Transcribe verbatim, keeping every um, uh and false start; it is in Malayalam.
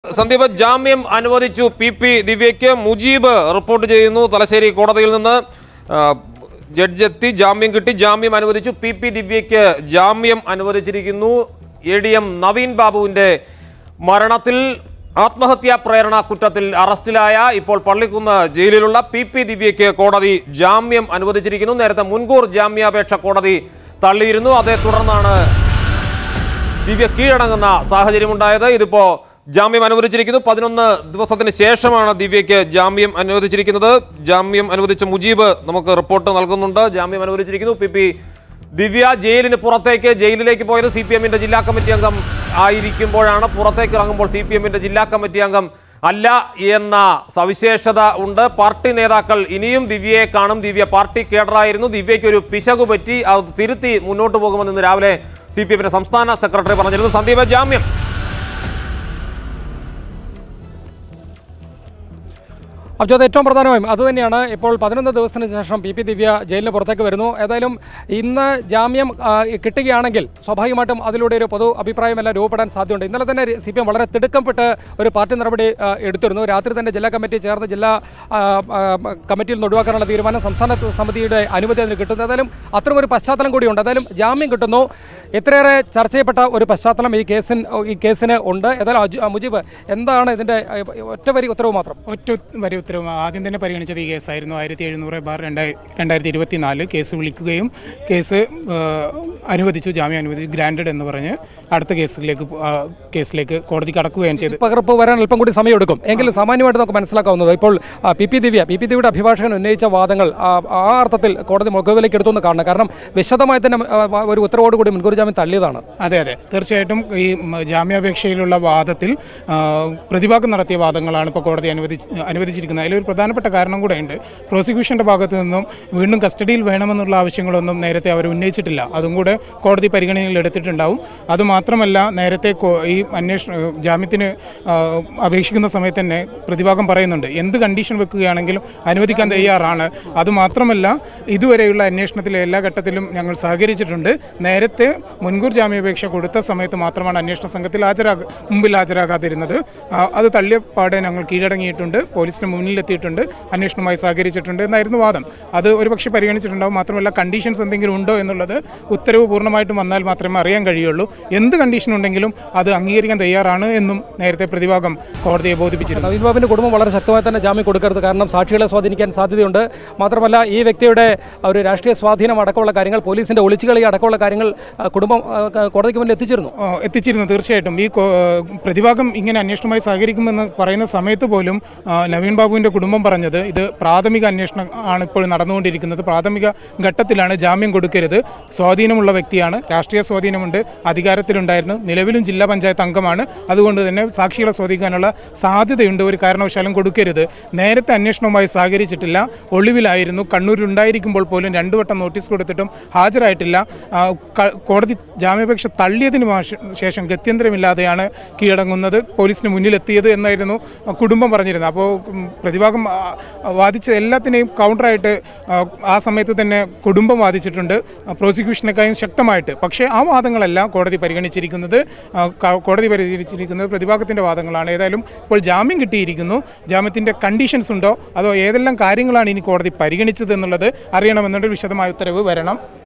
സന്ദീപ് ജാമ്യം അനുവദിച്ചു പി പി ദിവ്യയ്ക്ക് മുജീബ് റിപ്പോർട്ട് ചെയ്യുന്നു തലശ്ശേരി കോടതിയിൽ നിന്ന് ജഡ്ജ് എത്തി ജാമ്യം കിട്ടി ജാമ്യം അനുവദിച്ചു പി പി ദിവ്യയ്ക്ക് ജാമ്യം അനുവദിച്ചിരിക്കുന്നു എ ഡി എം നവീൻ ബാബുവിന്റെ മരണത്തിൽ ആത്മഹത്യാ പ്രേരണ കുറ്റത്തിൽ അറസ്റ്റിലായ ഇപ്പോൾ പള്ളിക്കുന്ന് ജയിലിലുള്ള പി പി ദിവ്യയ്ക്ക് കോടതി ജാമ്യം അനുവദിച്ചിരിക്കുന്നു നേരത്തെ മുൻകൂർ ജാമ്യാപേക്ഷ കോടതി തള്ളിയിരുന്നു അതേ തുടർന്നാണ് ദിവ്യ കീഴടങ്ങുന്ന സാഹചര്യമുണ്ടായത് ഇതിപ്പോ ജാമ്യം അനുവദിച്ചിരിക്കുന്നു പതിനൊന്ന് ദിവസത്തിന് ശേഷമാണ് ദിവ്യയ്ക്ക് ജാമ്യം അനുവദിച്ചിരിക്കുന്നത് ജാമ്യം അനുവദിച്ച മുജീബ് നമുക്ക് റിപ്പോർട്ട് നൽകുന്നുണ്ട് ജാമ്യം അനുവദിച്ചിരിക്കുന്നു പി പി ദിവ്യ ജയിലിന് പുറത്തേക്ക് ജയിലിലേക്ക് പോയത് സി പി എമ്മിന്റെ ജില്ലാ കമ്മിറ്റി അംഗം ആയിരിക്കുമ്പോഴാണ് പുറത്തേക്ക് ഇറങ്ങുമ്പോൾ സി പി എമ്മിന്റെ ജില്ലാ കമ്മിറ്റി അംഗം അല്ല എന്ന സവിശേഷത ഉണ്ട് പാർട്ടി നേതാക്കൾ ഇനിയും ദിവ്യയെ കാണും ദിവ്യ പാർട്ടി കേഡറായിരുന്നു ദിവ്യയ്ക്ക് ഒരു പിശകു പറ്റി അത് തിരുത്തി മുന്നോട്ട് പോകുമെന്ന് ഇന്ന് രാവിലെ സി പി എമ്മിന്റെ സംസ്ഥാന സെക്രട്ടറി പറഞ്ഞിരുന്നു സന്ദീപ് ജാമ്യം അബ്ജോദ് ഏറ്റവും പ്രധാനമായും അതുതന്നെയാണ് ഇപ്പോൾ പതിനൊന്ന് ദിവസത്തിന് ശേഷം പി പി ദിവ്യ ജയിലിന് പുറത്തേക്ക് വരുന്നു ഏതായാലും ഇന്ന് ജാമ്യം കിട്ടുകയാണെങ്കിൽ സ്വാഭാവികമായിട്ടും അതിലൂടെ ഒരു പൊതു അഭിപ്രായമെല്ലാം രൂപപ്പെടാൻ സാധ്യതയുണ്ട് ഇന്നലെ തന്നെ സി പി എം വളരെ തിടുക്കപ്പെട്ട് ഒരു പാർട്ടി നടപടി എടുത്തിരുന്നു രാത്രി തന്നെ ജില്ലാ കമ്മിറ്റി ചേർന്ന് ജില്ലാ കമ്മിറ്റിയിൽ നിന്ന് ഒഴിവാക്കാനുള്ള തീരുമാനം സംസ്ഥാന സമിതിയുടെ അനുമതി അതിന് കിട്ടുന്നു ഏതായാലും അത്തരം ഒരു പശ്ചാത്തലം കൂടിയുണ്ട് ഏതായാലും ജാമ്യം കിട്ടുന്നു എത്രയേറെ ചർച്ച ചെയ്യപ്പെട്ട ഒരു പശ്ചാത്തലം ഈ കേസിന് ഈ കേസിന് ഉണ്ട് ഏതായാലും മുജീബ് എന്താണ് ഇതിൻ്റെ ഒറ്റ വരി ഉത്തരവ് മാത്രം ഒറ്റ വരി ഉത്തരവ് ആദ്യം തന്നെ പരിഗണിച്ചത് ഈ കേസായിരുന്നു ആയിരത്തി എഴുന്നൂറ് ബാർ രണ്ടായി രണ്ടായിരത്തി ഇരുപത്തി നാല് കേസ് വിളിക്കുകയും കേസ് അനുവദിച്ചു ജാമ്യം അനുവദിച്ചു ഗ്രാൻഡഡ് എന്ന് പറഞ്ഞ് അടുത്ത കേസിലേക്ക് കേസിലേക്ക് കോടതി കടക്കുകയും ചെയ്തു പകർപ്പ് വരാൻ അല്പം കൂടി സമയമെടുക്കും എങ്കിലും സാമാന്യമായിട്ട് നമുക്ക് മനസ്സിലാക്കാവുന്നത് ഇപ്പോൾ P P Divya P P ദിവ്യയുടെ അഭിഭാഷകൻ ഉന്നയിച്ച വാദങ്ങൾ ആ അർത്ഥത്തിൽ കോടതി മുഖവിലേക്ക് എടുത്തു എന്ന് കാണണം കാരണം വിശദമായി തന്നെ ഒരു ഉത്തരവോട് കൂടി മുൻകൂർ ജാമ്യം തള്ളിയതാണ് അതെ അതെ തീർച്ചയായിട്ടും ഈ ജാമ്യാപേക്ഷയിലുള്ള വാദത്തിൽ പ്രതിഭാഗം നടത്തിയ വാദങ്ങളാണ് ഇപ്പോൾ കോടതി അനുവദിച്ച് അനുവദിച്ചിരിക്കുന്നത് അതിലൊരു പ്രധാനപ്പെട്ട കാരണം കൂടെ ഉണ്ട് പ്രോസിക്യൂഷൻ്റെ ഭാഗത്തു നിന്നും വീണ്ടും കസ്റ്റഡിയിൽ വേണമെന്നുള്ള ആവശ്യങ്ങളൊന്നും നേരത്തെ അവർ ഉന്നയിച്ചിട്ടില്ല അതും കൂടെ കോടതി പരിഗണനയിൽ എടുത്തിട്ടുണ്ടാവും അതുമാത്രമല്ല നേരത്തെ ഈ അന്വേഷണ ജാമ്യത്തിന് അപേക്ഷിക്കുന്ന സമയത്ത് തന്നെ പ്രതിഭാഗം പറയുന്നുണ്ട് എന്ത് കണ്ടീഷൻ വെക്കുകയാണെങ്കിലും അനുവദിക്കാൻ തയ്യാറാണ് അതുമാത്രമല്ല ഇതുവരെയുള്ള അന്വേഷണത്തിലെ എല്ലാ ഘട്ടത്തിലും ഞങ്ങൾ സഹകരിച്ചിട്ടുണ്ട് നേരത്തെ മുൻകൂർ ജാമ്യാപേക്ഷ കൊടുത്ത സമയത്ത് മാത്രമാണ് അന്വേഷണ സംഘത്തിൽ ഹാജരാ മുമ്പിൽ ഹാജരാകാതിരുന്നത് അത് തള്ളിയ പാടെ ഞങ്ങൾ കീഴടങ്ങിയിട്ടുണ്ട് പോലീസിന് മുന്നിലെത്തിയിട്ടുണ്ട് അന്വേഷണവുമായി സഹകരിച്ചിട്ടുണ്ട് എന്നായിരുന്നു വാദം അത് ഒരുപക്ഷെ പരിഗണിച്ചിട്ടുണ്ടാവും മാത്രമല്ല കണ്ടീഷൻസ് എന്തെങ്കിലും ഉണ്ടോ എന്നുള്ളത് ഉത്തരവ് പൂർണ്ണമായിട്ടും വന്നാൽ മാത്രമേ അറിയാൻ കഴിയുള്ളൂ എന്ത് കണ്ടീഷൻ ഉണ്ടെങ്കിലും അത് അംഗീകരിക്കാൻ തയ്യാറാണ് എന്നും നേരത്തെ പ്രതിഭാഗം കോടതിയെ ബോധിപ്പിച്ചിരുന്നു നവീൻ ബാബുവിന്റെ കുടുംബം വളരെ ശക്തമായി തന്നെ ജാമ്യം കൊടുക്കരുത് കാരണം സാക്ഷികളെ സ്വാധീനിക്കാൻ സാധ്യതയുണ്ട് മാത്രമല്ല ഈ വ്യക്തിയുടെ ഒരു രാഷ്ട്രീയ സ്വാധീനം അടക്കമുള്ള കാര്യങ്ങൾ പോലീസിന്റെ ഒളിച്ചുകളി അടക്കമുള്ള കാര്യങ്ങൾ കുടുംബം കോടതിക്ക് മുന്നിൽ എത്തിച്ചിരുന്നു എത്തിച്ചിരുന്നു തീർച്ചയായിട്ടും ഈ പ്രതിഭാഗം ഇങ്ങനെ അന്വേഷണവുമായി സഹകരിക്കുമെന്ന് പറയുന്ന സമയത്ത് പോലും നവീൻ ബാബുവിൻ്റെ കുടുംബം പറഞ്ഞത് ഇത് പ്രാഥമിക അന്വേഷണം ആണ് ഇപ്പോൾ നടന്നുകൊണ്ടിരിക്കുന്നത് പ്രാഥമിക ഘട്ടത്തിലാണ് ജാമ്യം കൊടുക്കരുത് സ്വാധീനമുള്ള വ്യക്തിയാണ് രാഷ്ട്രീയ സ്വാധീനമുണ്ട് അധികാരത്തിലുണ്ടായിരുന്നു നിലവിലും ജില്ലാ പഞ്ചായത്ത് അംഗമാണ് അതുകൊണ്ട് തന്നെ സാക്ഷികളെ സ്വാധീനിക്കാനുള്ള സാധ്യതയുണ്ട് ഒരു കാരണവശാലും കൊടുക്കരുത് നേരത്തെ അന്വേഷണവുമായി സഹകരിച്ചിട്ടില്ല ഒളിവിലായിരുന്നു കണ്ണൂരിലുണ്ടായിരിക്കുമ്പോൾ പോലും രണ്ടു വട്ടം നോട്ടീസ് കൊടുത്തിട്ടും ഹാജരായിട്ടില്ല കോടതി ജാമ്യാപേക്ഷ തള്ളിയതിനു ശേഷം ഗത്യന്തരമില്ലാതെയാണ് കീഴടങ്ങുന്നത് പോലീസിന് മുന്നിലെത്തിയത് എന്നായിരുന്നു കുടുംബം പറഞ്ഞിരുന്നത് അപ്പോൾ പ്രതിഭാഗം വാദിച്ച എല്ലാത്തിനെയും കൗണ്ടറായിട്ട് ആ സമയത്ത് തന്നെ കുടുംബം വാദിച്ചിട്ടുണ്ട് പ്രോസിക്യൂഷനേക്കാളും ശക്തമായിട്ട് പക്ഷേ ആ വാദങ്ങളെല്ലാം കോടതി പരിഗണിച്ചിരിക്കുന്നത് കോടതി പരിഗണിച്ചിരിക്കുന്നത് പ്രതിഭാഗത്തിൻ്റെ വാദങ്ങളാണ് ഏതായാലും ഇപ്പോൾ ജാമ്യം കിട്ടിയിരിക്കുന്നു ജാമ്യത്തിൻ്റെ കണ്ടീഷൻസ് ഉണ്ടോ അതോ ഏതെല്ലാം കാര്യങ്ങളാണ് ഇനി കോടതി പരിഗണിച്ചത് എന്നുള്ളത് അറിയണമെന്നുണ്ട് വിശദമായ ഉത്തരവ് വരണം